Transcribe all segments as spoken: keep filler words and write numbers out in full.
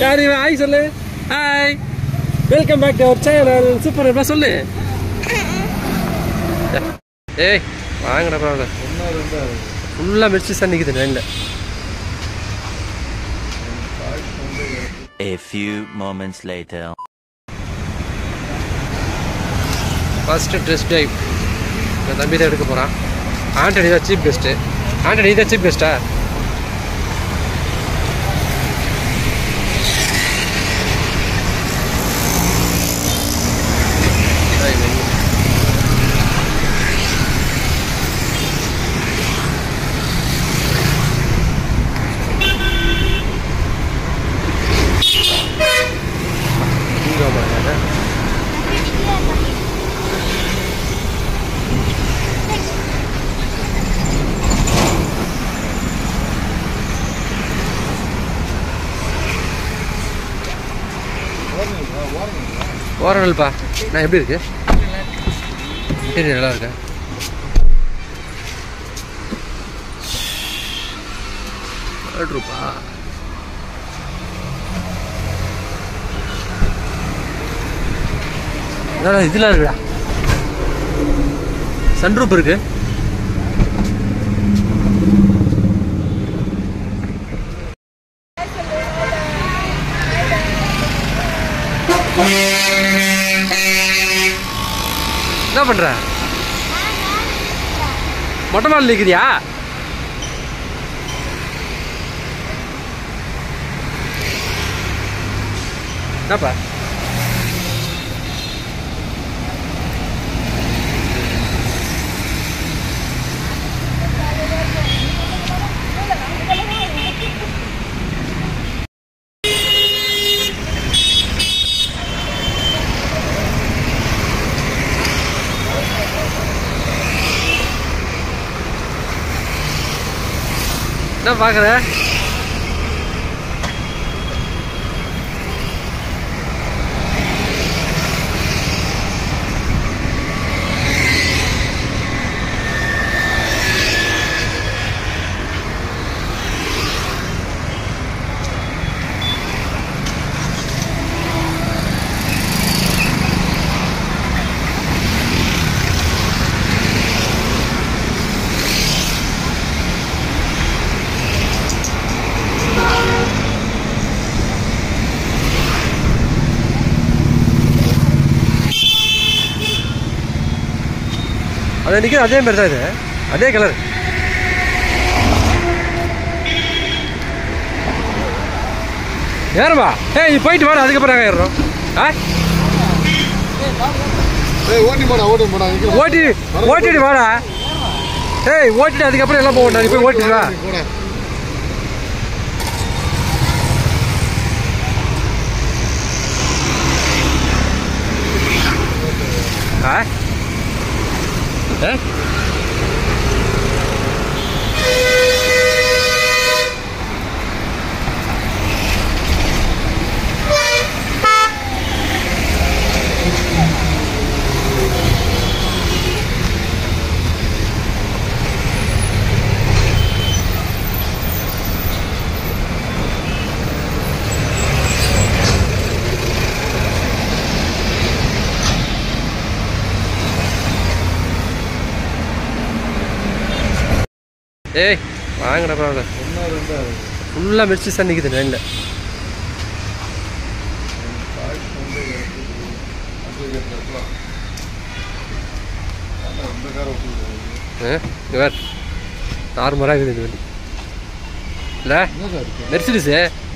யாரு ஹாய் சொல்லு. Hi, welcome back to our channel. Super எப்பா சொல்லு. ஏய் வாங்கடா ப்ராப்ள ஃபுல்லாக மிர்ச்சி சார் நிற்குது லைனில். A few moments later. First ட்ரெஸ் டைவ் என் தம்பி தான் எடுக்க போகிறான். ஆண்டனி தான் சீப் கெஸ்ட்டு. ஆண்டனி தான் சீப் கெஸ்ட்டா? ஓரல்ப்பா நான் எப்படி இருக்கு? இன்டீரியர் நல்லா இருக்கேன். ரூபா இதெல்லாம் இருக்குடா. சன்ரூப் இருக்கு. என்ன பண்ற? மொட்டை மாடல் நிற்கிறியா? என்னப்பா என்ன பார்க்குற? அது நிற்கிது அதே மாதிரி தான். இது அதே கலர். ஏறுமா? ஏய் போயிட்டு வாடா, அதுக்கப்புறம் நாங்கள் ஏறுறோம். ஆ ஓட்டி ஓட்டிட்டு வாடா. ஏய் ஓட்டிட்டு அதுக்கப்புறம் எல்லாம் போகணும். நீ போய் ஓட்டிட்டு வா. ஆ ஏ ஏய் வாங்கடா ப்ராப்ள ஃபுல்லாக மிர்ச்சி சார் நிற்குது லைனில். வேறு தாறுமாறாக இருக்குது இந்த வண்டி. இல்லை மெர்சிடிஸு,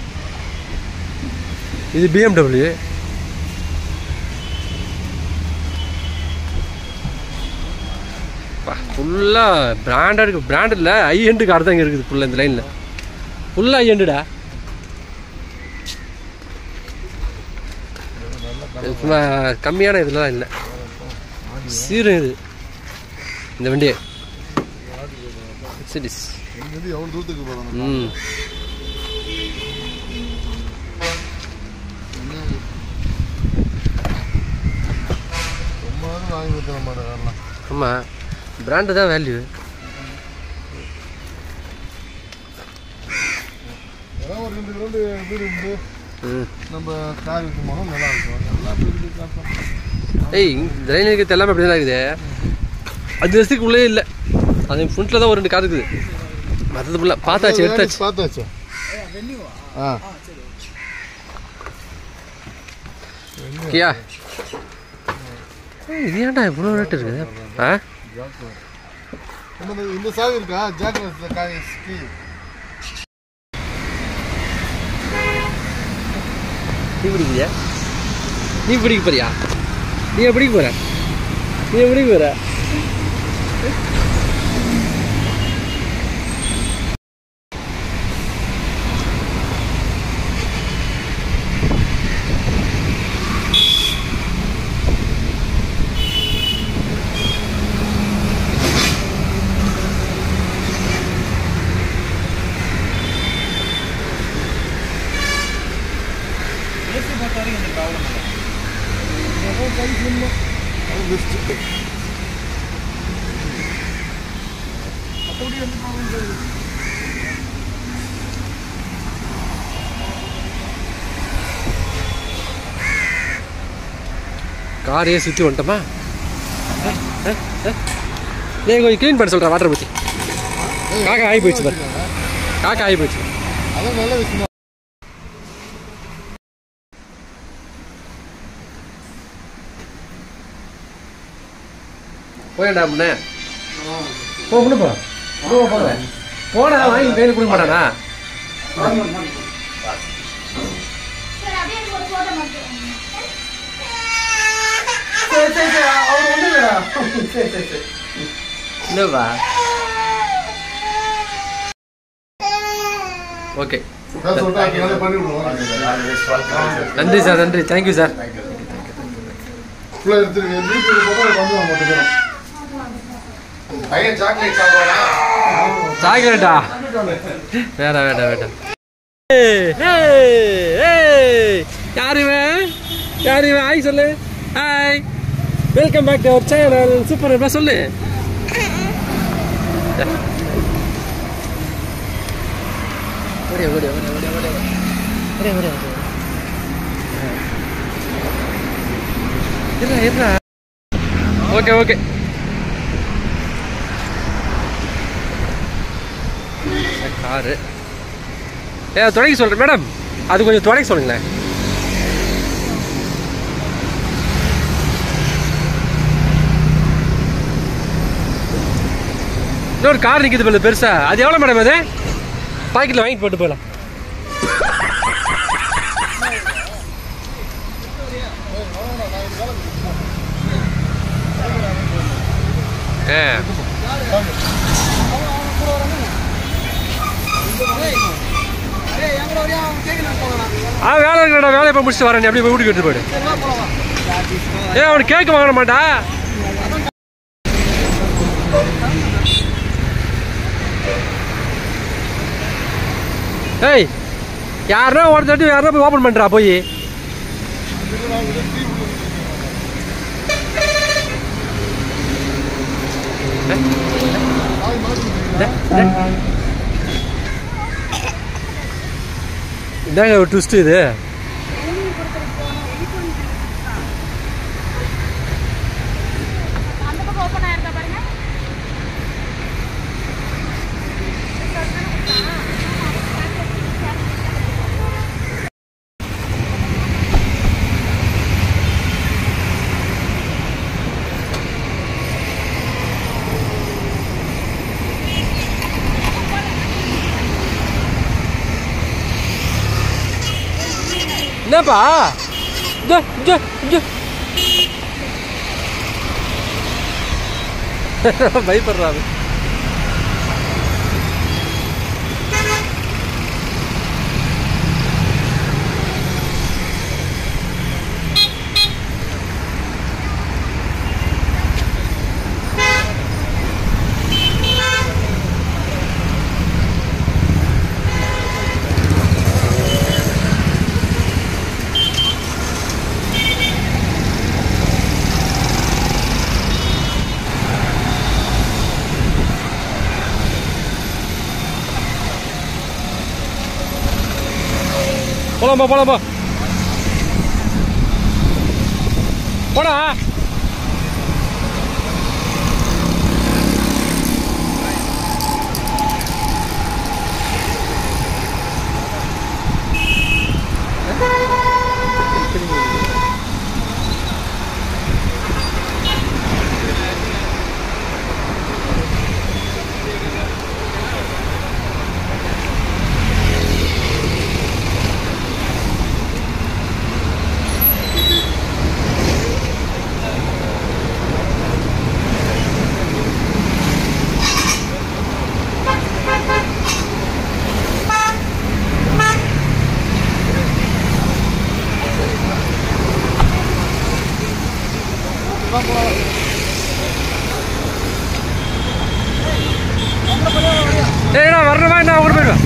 இது பிஎம்டபிள்யூ. ஃபுல்லாக பிராண்டட் இருக்குது. பிராண்ட் இல்லை, ஐ எண்டு கார் தான் இங்கே இருக்குது ஃபுல்லாக இந்த லைனில். ஃபுல்லாக ஐ எண்டுடா. சும்மா கம்மியான இதெல்லாம் இல்லை. சீரும் இது இந்த வண்டியே மெர்சிடிஸ். ம் ஆமாம், பிராண்டு தான் வேல்யூ. நம்ம கார் இருக்கும் போது நல்லா இருக்கும். எல்லாம் ஏய் இந்த லைன் இருக்கிறது எல்லாமே அப்படி தான் இருக்குது. அஞ்சு வருஷத்துக்கு உள்ளே இல்லை. அது ஃப்ரண்ட்டில் தான் ஒரு ரெண்டு கார் இருக்குது. மற்றது ஃபுல்லாக பார்த்தாச்சு எடுத்தாச்சு. பார்த்தாச்சு. ஆ கியா இது ஏன்டா இவ்வளோ ரேட்டு இருக்குது? ஆ இந்த சாவி இருக்கா? ஜாக்கிரதை நீ பிடிக்கிறியா? நீ பிடிக்க போறியா? நீ பிடிக்க போற? நீ பிடிக்க போற? காரையே சுற்றி வந்துட்டோமா? ஏன் கொஞ்சம் க்ளீன் பண்ண சொல்கிறேன் வாட்டர் ஊற்றி. காக்கா ஆகி போயிடுச்சு பாரு. காக்கா ஆகி போயிடுச்சு. அதான் நல்ல விஷயம். போயண்டா முன்னே போ முன்னு போ போகிறேன் போனா வாங்கி கையில் கொடுக்க மாட்டானா? இல்லைப்பா ஓகே நன்றி சார் நன்றி தேங்க்யூ சார். சாக்லேட்டா வேற வேற வேற யாருமே யாருமே ஹாய் சொல்லு. Hi welcome back to our channel. Super சொல்லு. ஓடியா ஓடியா ஓடியா ஓடியா ஓடியா ஓடியா ஓடியா என்ன என்ன ஓகே ஓகே காரு ஏ தொடங்கி சொல்கிறேன் மேடம். அது கொஞ்சம் தொடங்கி சொல்லுங்களேன். இன்னொரு கார் நிற்கிது போல பெருசா. அது எவ்வளோ மேடம்? அது பாக்கெட்டில் வாங்கிட்டு போட்டு போகலாம். ஏ ஆ வேலை இருக்கடா. வேலை இப்போ முடிச்சுட்டு வரேன். அப்படி போய் வீட்டுக்கு எடுத்து போயிடு. ஏ அவனுக்கு கேக்கு வாங்க மாட்டா? ஏய் யாருன்னா ஒரு தட்டி யாருன்னா போய் ஓப்பன் பண்ணுறா போய். இதாங்க ஒரு ட்விஸ்ட் இது. என்னப்பா பயப்படுறாரு. போலாம்பா போலாம்பா. போடா. ஏடா வரணுமா என்ன அவங்க போயிடுவா.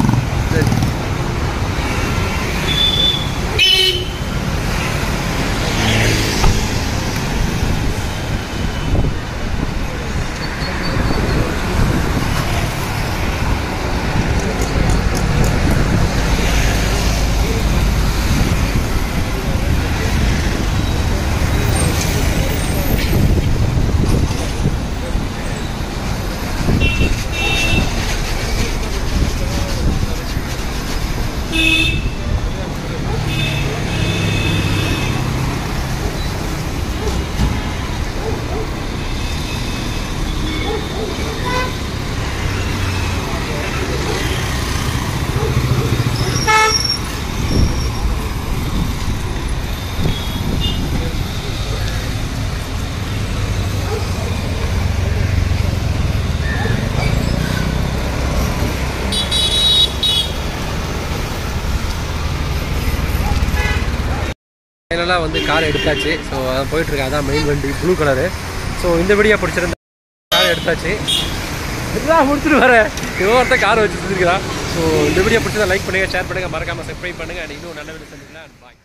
ஃபைனலாக வந்து கார் எடுத்தாச்சு. ஸோ அதான் போயிட்டுருக்கேன். அதான் மெயின் வண்டி ப்ளூ கலரு. ஸோ இந்த வீடியோ பிடிச்சிருந்தா கார் எடுத்தாச்சு. இதுதான் முடிச்சுட்டு வரேன். ஒருத்தர் கார் வச்சு சுற்றிருக்கிறான். ஸோ இந்த வீடியோ பிடிச்சதா லைக் பண்ணுங்கள், ஷேர் பண்ணுங்கள், மறக்காமல் சப்ஸ்கிரைப் பண்ணுங்கள். இன்னும் நல்ல வீடியோ சந்திக்கலாம். பாய்.